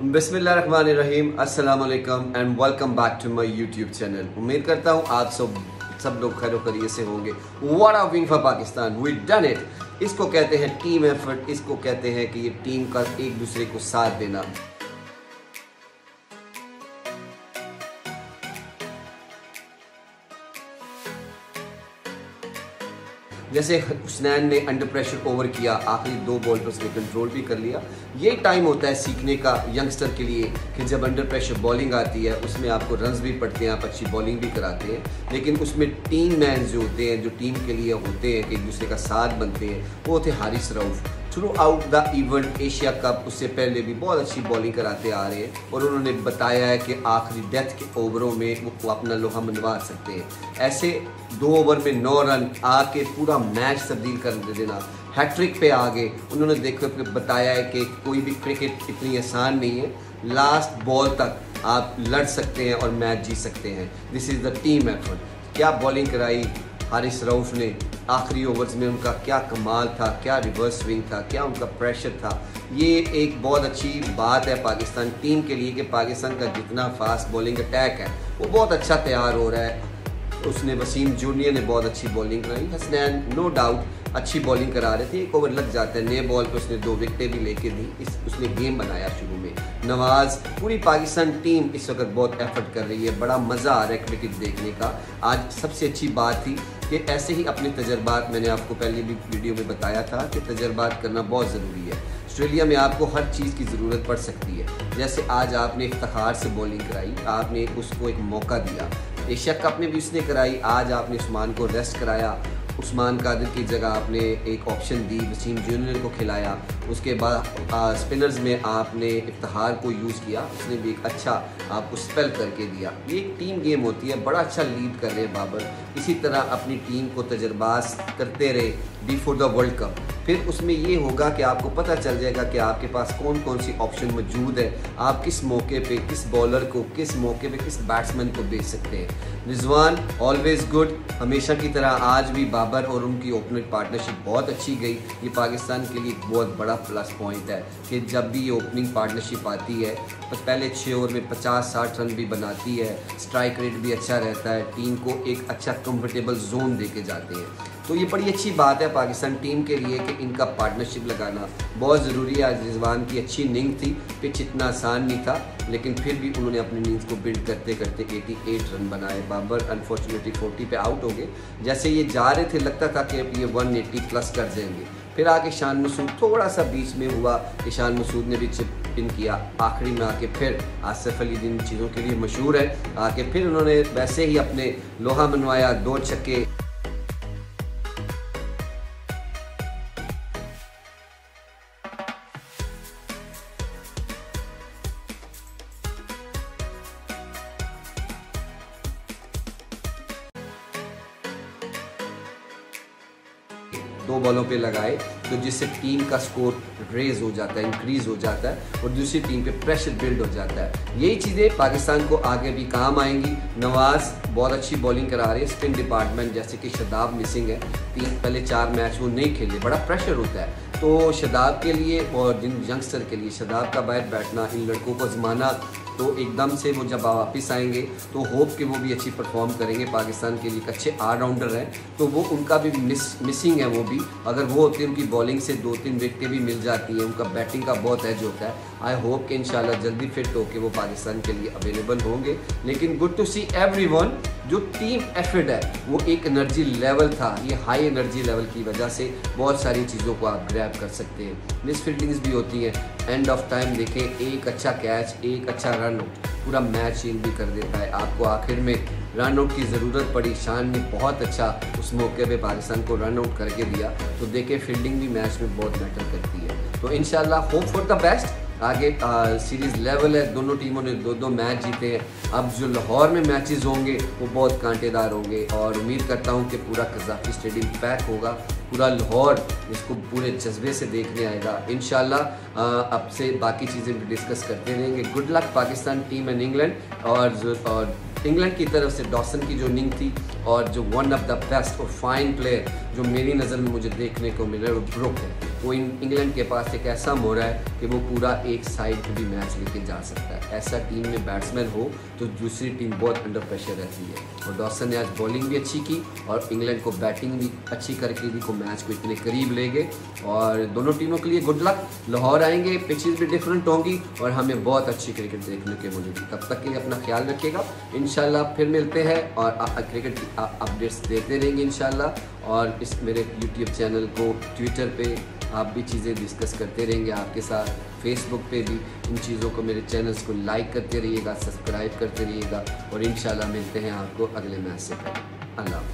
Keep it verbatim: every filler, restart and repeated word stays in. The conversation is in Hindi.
बिस्मिल्लाहिर्रहमानिर्रहीम, अस्सलाम वालेकुम and welcome back to my YouTube channel. उम्मीद करता हूँ आप सब सब लोग खैर खैरियत से होंगे। What a win for Pakistan, we done it. इसको कहते हैं टीम एफर्ट, इसको कहते हैं कि ये टीम का एक दूसरे को साथ देना। जैसे हुसनैन ने अंडर प्रेशर ओवर किया, आखिरी दो बॉल पर उसने कंट्रोल भी कर लिया। ये टाइम होता है सीखने का यंगस्टर के लिए कि जब अंडर प्रेशर बॉलिंग आती है उसमें आपको रन्स भी पड़ते हैं, आप अच्छी बॉलिंग भी कराते हैं, लेकिन उसमें टीम मैन जो होते हैं, जो टीम के लिए होते हैं कि एक दूसरे का साथ बनते हैं, वो थे Haris Rauf. Throughout the event Asia Cup उससे पहले भी बहुत अच्छी बॉलिंग कराते आ रहे हैं और उन्होंने बताया है कि आखिरी डेथ के ओवरों में वो अपना लोहा मनवा सकते हैं। ऐसे दो ओवर में नौ रन आके पूरा मैच तब्दील कर देना, हैट्रिक पे आ गए। उन्होंने देखो बताया है कि कोई भी क्रिकेट इतनी आसान नहीं है, लास्ट बॉल तक आप लड़ सकते हैं और मैच जीत सकते हैं। This is the team effort. क्या बॉलिंग कराई हारिस रऊफ ने, आखिरी ओवर्स में उनका क्या कमाल था, क्या रिवर्स स्विंग था, क्या उनका प्रेशर था। ये एक बहुत अच्छी बात है पाकिस्तान टीम के लिए कि पाकिस्तान का जितना फास्ट बॉलिंग अटैक है वो बहुत अच्छा तैयार हो रहा है। उसने वसीम जूनियर ने बहुत अच्छी बॉलिंग कराई, हसनैन नो डाउट अच्छी बॉलिंग करा रहे थे। एक ओवर लग जाता है, नए बॉल पे उसने दो विकेटें भी लेके दी, इस उसने गेम बनाया शुरू में। नवाज, पूरी पाकिस्तान टीम इस वक्त बहुत एफर्ट कर रही है, बड़ा मज़ा आ रहा है क्रिकेट देखने का। आज सबसे अच्छी बात थी कि ऐसे ही अपने तजर्बात, मैंने आपको पहले भी वीडियो में बताया था कि तजर्बात करना बहुत ज़रूरी है। ऑस्ट्रेलिया में आपको हर चीज़ की ज़रूरत पड़ सकती है। जैसे आज आपने इफ्तिखार से बॉलिंग कराई, आपने उसको एक मौका दिया। एशिया कप में भी उसने कराई, आज आपने उस्मान को रेस्ट कराया, उस्मान कादिर की जगह आपने एक ऑप्शन दी, वसीम जूनियर को खिलाया। उसके बाद स्पिनर्स में आपने इफ्तिखार को यूज़ किया, उसने भी एक अच्छा आपको स्पेल करके दिया। ये एक टीम गेम होती है, बड़ा अच्छा लीड कर रहे हैं बाबर। इसी तरह अपनी टीम को तजर्बात करते रहे बिफोर द वर्ल्ड कप। फिर उसमें ये होगा कि आपको पता चल जाएगा कि आपके पास कौन कौन सी ऑप्शन मौजूद है, आप किस मौके पे किस बॉलर को, किस मौके पे किस बैट्समैन को बेच सकते हैं। रिजवान ऑलवेज गुड, हमेशा की तरह आज भी बाबर और उनकी ओपनिंग पार्टनरशिप बहुत अच्छी गई। ये पाकिस्तान के लिए एक बहुत बड़ा प्लस पॉइंट है कि जब भी ये ओपनिंग पार्टनरशिप आती है तो पहले छः ओवर में पचास साठ रन भी बनाती है, स्ट्राइक रेट भी अच्छा रहता है, टीम को एक अच्छा कंफर्टेबल जोन दे के जाते हैं। तो ये बड़ी अच्छी बात है पाकिस्तान टीम के लिए कि इनका पार्टनरशिप लगाना बहुत ज़रूरी है। आज रिजवान की अच्छी इनिंग थी, पिच इतना आसान नहीं था, लेकिन फिर भी उन्होंने अपनी इनिंग्स को बिल्ड करते करते अट्ठासी रन बनाए। बाबर अनफॉर्चुनेटली चालीस पे आउट हो गए। जैसे ये जा रहे थे लगता था कि अब ये एक सौ अस्सी प्लस कर जाएंगे, फिर आके शान मसूद थोड़ा सा बीच में हुआ कि शान मसूद ने भी चिप इन किया। आखिरी में आके फिर आसिफ अली जिन चीज़ों के लिए मशहूर है, आके फिर उन्होंने वैसे ही अपने लोहा मनवाया, दो छक्के। दो बॉलों पे लगाए तो जिससे टीम का स्कोर रेज हो जाता है, इंक्रीज हो जाता है और दूसरी टीम पे प्रेशर बिल्ड हो जाता है। यही चीज़ें पाकिस्तान को आगे भी काम आएंगी। नवाज बहुत अच्छी बॉलिंग करा रहे हैं, स्पिन डिपार्टमेंट जैसे कि शदाब मिसिंग है, तीन पहले चार मैच वो नहीं खेले, बड़ा प्रेशर होता है। तो शदाब के लिए और जिन यंगस्टर के लिए शदाब का बाहर बैठना, इन लड़कों को आजमाना, तो एकदम से वो जब वापस आएंगे तो होप कि वो भी अच्छी परफॉर्म करेंगे। पाकिस्तान के लिए एक अच्छे ऑलराउंडर हैं, तो वो उनका भी मिस मिसिंग है। वो भी अगर वो होते हैं, उनकी बॉलिंग से दो तीन विकेटें भी मिल जाती हैं, उनका बैटिंग का बहुत एज होता है। आई होप कि इंशाल्लाह जल्दी फिट होके वो पाकिस्तान के लिए अवेलेबल होंगे। लेकिन गुड टू सी एवरीवन, जो टीम एफर्ट है वो एक एनर्जी लेवल था, ये हाई एनर्जी लेवल की वजह से बहुत सारी चीज़ों को आप ग्रैब कर सकते हैं। मिस फील्डिंग्स भी होती हैं, एंड ऑफ टाइम देखें, एक अच्छा कैच, एक अच्छा रन पूरा मैच चेंज भी कर देता है। आपको आखिर में रन आउट की ज़रूरत पड़ी, शान ने बहुत अच्छा उस मौके पे पाकिस्तान को रन आउट करके दिया। तो देखें फील्डिंग भी मैच में बहुत मैटर करती है। तो इंशाल्लाह होप फॉर द बेस्ट। आगे सीरीज़ लेवल है, दोनों टीमों ने दो दो मैच जीते हैं। अब जो लाहौर में मैचेस होंगे वो बहुत कांटेदार होंगे और उम्मीद करता हूँ कि पूरा कज़ाकी स्टेडियम पैक होगा, पूरा लाहौर इसको पूरे जज्बे से देखने आएगा। इंशाल्लाह अब से बाकी चीज़ें भी डिस्कस करते रहेंगे। Good luck Pakistan team and England. और और इंग्लैंड की तरफ से डॉसन की जो इनिंग थी और जो वन ऑफ द बेस्ट और फाइन प्लेयर जो मेरी नज़र में मुझे देखने को मिल रहा है वो ब्रुक है। वो इंग्लैंड के पास एक ऐसा मोड़ा है कि वो पूरा एक साइड भी मैच लेके जा सकता है। ऐसा टीम में बैट्समैन हो तो दूसरी टीम बहुत अंडर प्रेशर रहती है। और डॉसन ने आज बॉलिंग भी अच्छी की और इंग्लैंड को बैटिंग भी अच्छी करके भी को मैच को इतने करीब ले गए। और दोनों टीमों के लिए गुड लक। लाहौर आएंगे, पिचेस भी डिफरेंट होंगी और हमें बहुत अच्छी क्रिकेट देखने को मिलेगी। तब तक के लिए अपना ख्याल रखिएगा। इंशाल्लाह फिर मिलते हैं और क्रिकेट की अपडेट्स देते रहेंगे इंशाल्लाह। और इस मेरे यूट्यूब चैनल को, ट्विटर पे आप भी चीज़ें डिस्कस करते रहेंगे आपके साथ, फेसबुक पे भी इन चीज़ों को, मेरे चैनल्स को लाइक करते रहिएगा, सब्सक्राइब करते रहिएगा। और इंशाल्लाह मिलते हैं आपको अगले मैच से पहले। अल्लाह।